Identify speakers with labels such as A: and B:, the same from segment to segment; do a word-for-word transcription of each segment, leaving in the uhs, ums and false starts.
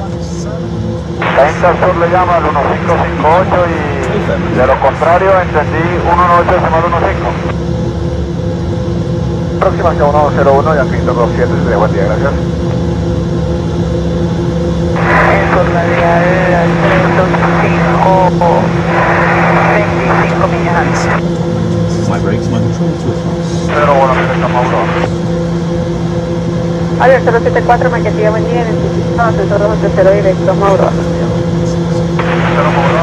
A: treinta sur le llama al uno cinco cinco ocho y de lo contrario entendí uno uno ocho decimal uno cinco. Próxima hacia uno cero uno y aquí dos siete, de buen día, gracias.
B: Por la vía de trescientos veinticinco millas antes.
C: My brakes, my control to advance.
A: cero uno, directo Mauro.
B: Avión cero siete cuatro, Maquetía, buen día, identificado, asesor dos ocho cero, directo Mauro.
A: cero Mauro,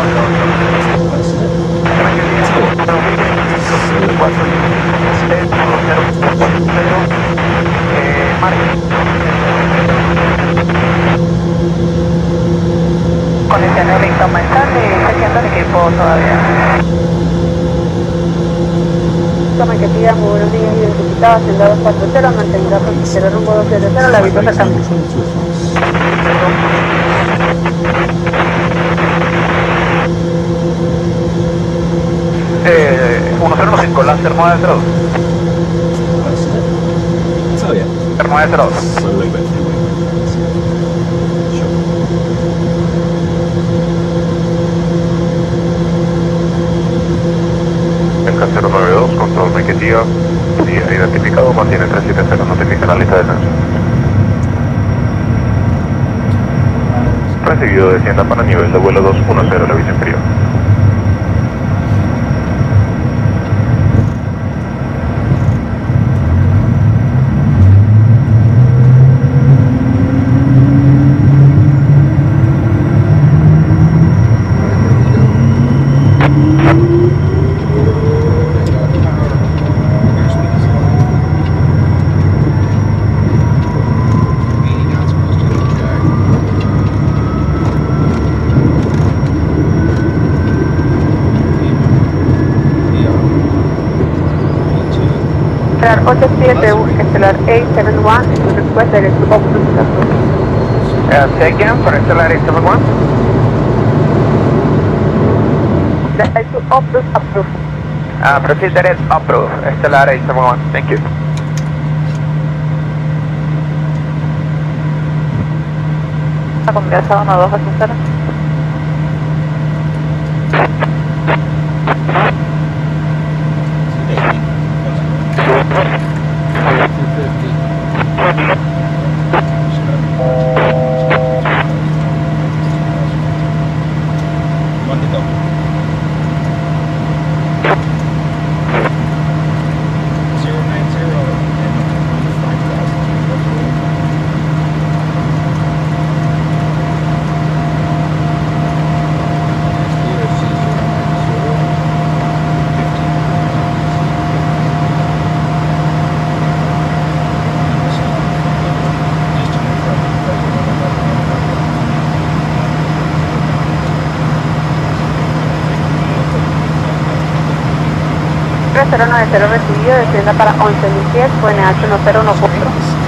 B: Conexiones directo aumentando y chequeando el equipo todavía. Maquetía, muy buenos días, identificado, hacienda dos cuatro cero, mantendrá cero rumbo dos siete cero, la
C: My
B: aviso
C: brakes, my
B: cercano.
C: control to advance.
A: Eh, uno cero uno cinco, Lancer nueve cero dos.
C: Oh yeah.
A: nueve cero dos.
C: Slowly but surely. Sure.
A: Enca cero nueve dos, control Maquetía. Sí, identificado, mantiene tres siete cero, notifica la lista de descenso. Recibido, descienda para nivel de vuelo dos uno cero, el aviso inferior.
B: ocho siete, estelar eight seven one, request direct to Optus approved.
A: Uh, second, for estelar eight seven one.
B: Direct to Optus approved.
A: Uh, proceed direct approved, estelar eight seven one, thank you.
B: La conversa uno dos ocho cero. cero nueve cero recibido, descienda para once mil pies, N H uno cero uno cuatro.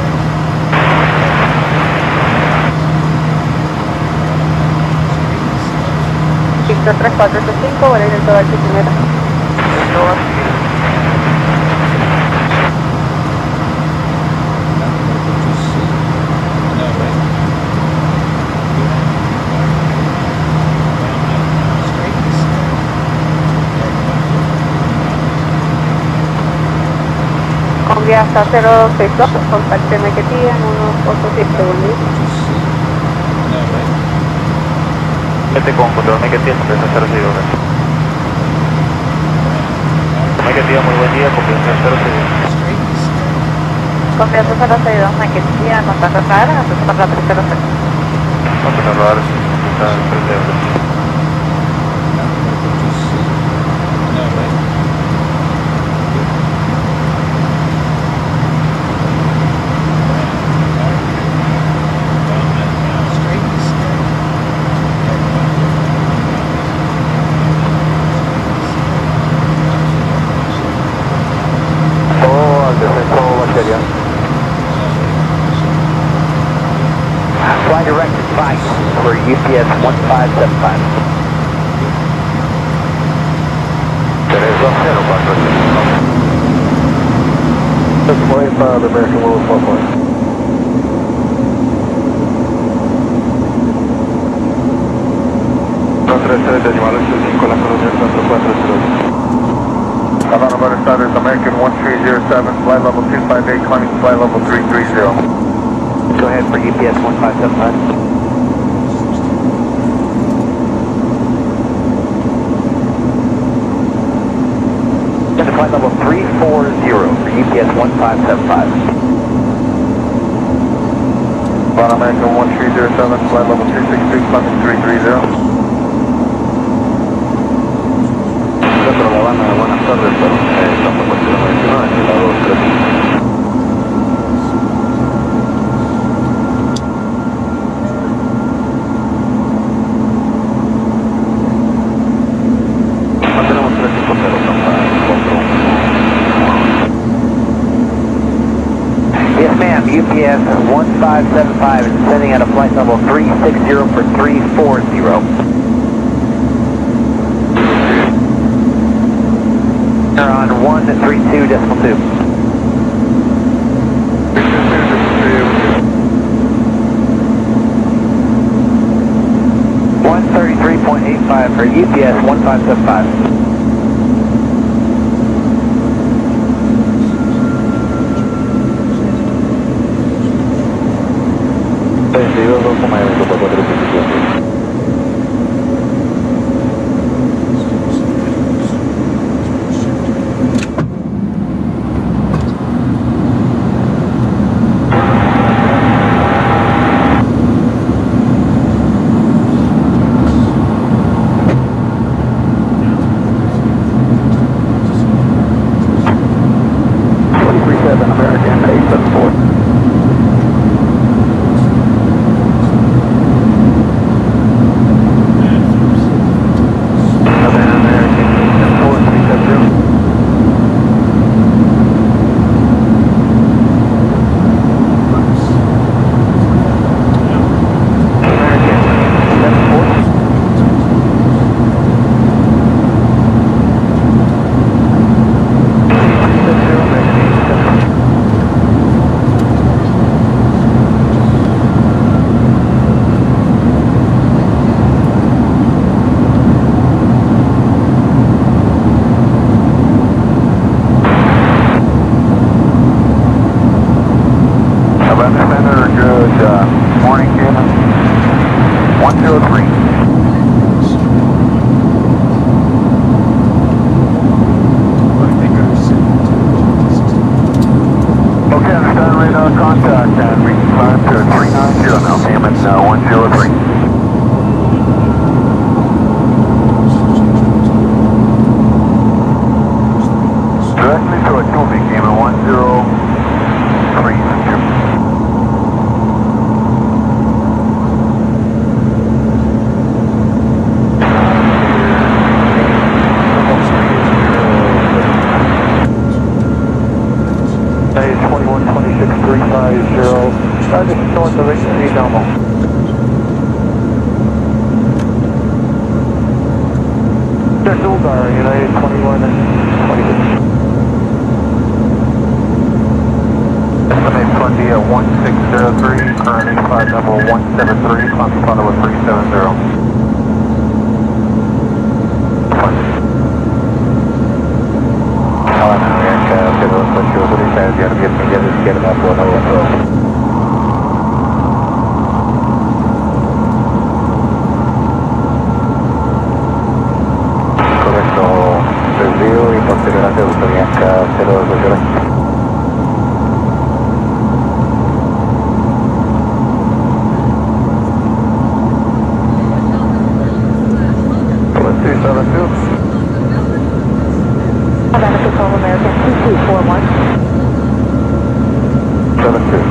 B: Victor tres cuatro ocho cinco, vuela directo a Barquisimeto. Convía hasta cero dos seis dos, contacte Maquetía en uno ocho siete, buen día.
A: Este con control Maquetía, confianza cero seis dos. Maquetía, muy buen día, confianza cero seis dos.
B: Confianza cero seis dos, Maquetía, contacto acá, asunto para la tres cero seis.
A: Continuar radar, está en tres de velocidad. Fly direct advice for U P S one five seven five. tres dos cero cuatro. This is Wave five, American Willis one point. tres decimal ocho cinco, la colonia cuatro cuatro cero. Havana Butter Starters, American one three zero seven, flight level two five eight, climbing flight level three three zero.
D: Go ahead for U P S one five seven five. Flight level three four zero for U P S one five seven five.
A: Pan American one three zero seven, flight level two six two, climbing three three zero. Centro La Habana, buenas tardes, pero eh, estamos por ciento noventa y nueve, en la dos tres. Mantenemos tres cinco cero,
D: Yes, ma'am. U P S one five seven five is sending at a flight level three six zero for three four zero. They're on one three two decimal two. one thirty-three point eight five for U P S one five seven five.
A: veintidós coma dos por cuatro cinco. American eight seven four. Contact and we can climb to three nine zero now, Hammond uh, one zero three. Directly to a two big Hammond one zero three. twenty-one twenty-six three five zero, uh, this is north of H three Domo. There's Uldar, United twenty-one twenty-six. Estimate twenty at one six zero three, current eighty-five level one seven three, climb follow with three seven zero. Biar biar menjadi sekian aku tahu aku. Correcto, desvío y posterior hacia Utomianca cero dos cero. two seven two.
B: Havana Control American two two four one.
A: seven two.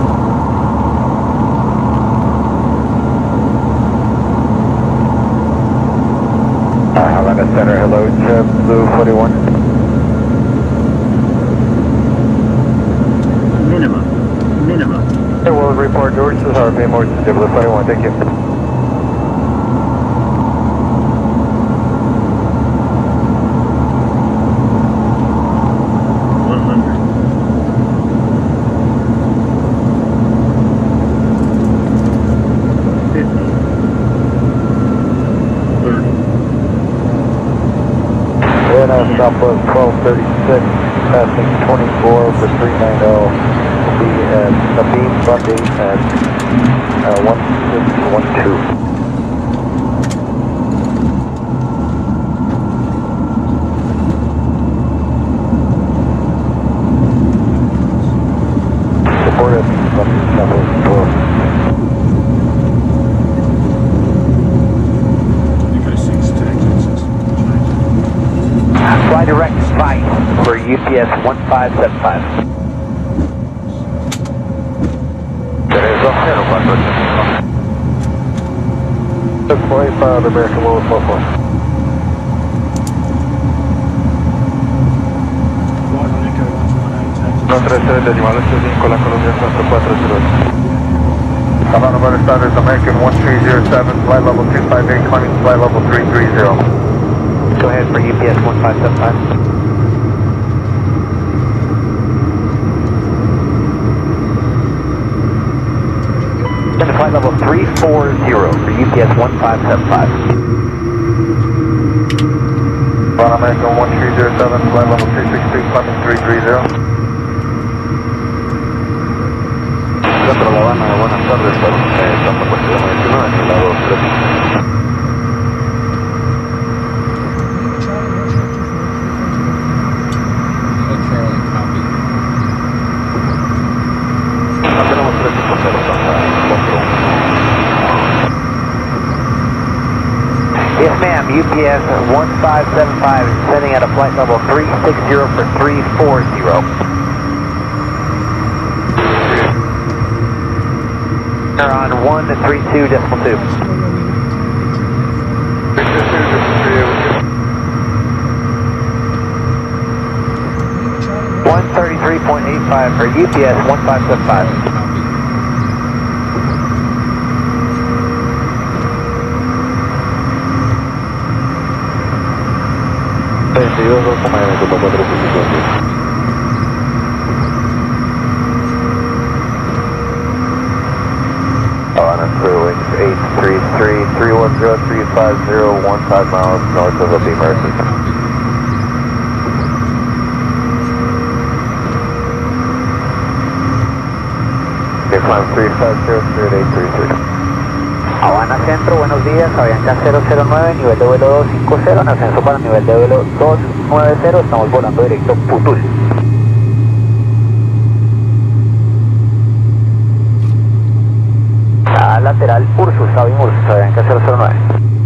A: Uh, Havana Center, hello, Jet Blue forty-one.
E: Minimum. Minimum.
A: Hey, we'll report George to R P M Morton, Jet Blue forty-one, thank you.
E: thirty.
D: Southwest twelve thirty-six, passing twenty-four for three ninety. Will be at Nabeem Bundy at uh, one six one two. Support at Bundy, Southwest twelve.
C: Echo six to exit six.
D: Fly direct five for U P S one five seven five. tres dos cero cuatro ocho cinco. Deploy para the American Lowell four four.
C: Right on Echo one one eight, exit
A: uno tres tres decimal ocho cinco, la Colombia cuatro cuatro cero ocho. Havana Buenos Aires, American one three zero seven, flight level two five eight, climbing to flight level three three zero.
D: Go ahead for U P S one five seven five. Then flight level three four zero for U P S one five seven five.
A: Havana American one three zero seven, flight level two six two, climbing three three zero.
D: Centro La Habana, buenas tardes, Santa Cuestión diecinueve, en el lado tres.
C: Charlie, copy.
D: Tenemos tres cinco cero, Santa cuatro. Yes ma'am, U P S one five seven five is sending at a flight level three six zero for three four zero. They're on one three two decimal two. one thirty-three point eight five for U P S one five seven five. veintidós dos coma cuatro cincuenta. Havana Clearwings eight three three, three one zero, three five zero, one five miles north of the Mercy. Clear climb three five zero, cleared eight three three. Habana Centro, buenos días, Avianca cero cero nueve, nivel de vuelo dos cinco cero, en ascenso para nivel de vuelo dos nueve cero, estamos volando directo Putul. A lateral Ursus, Avim Ursus, Avianca cero cero nueve.